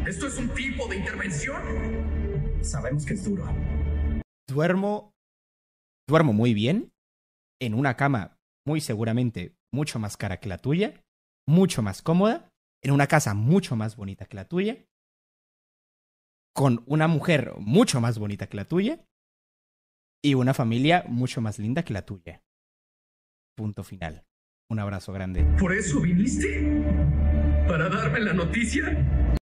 ¿Esto es un tipo de intervención? Sabemos que es duro. Duermo muy bien, en una cama muy seguramente mucho más cara que la tuya, mucho más cómoda, en una casa mucho más bonita que la tuya, con una mujer mucho más bonita que la tuya y una familia mucho más linda que la tuya. Punto final. Un abrazo grande. ¿Por eso viniste? ¿Para darme la noticia?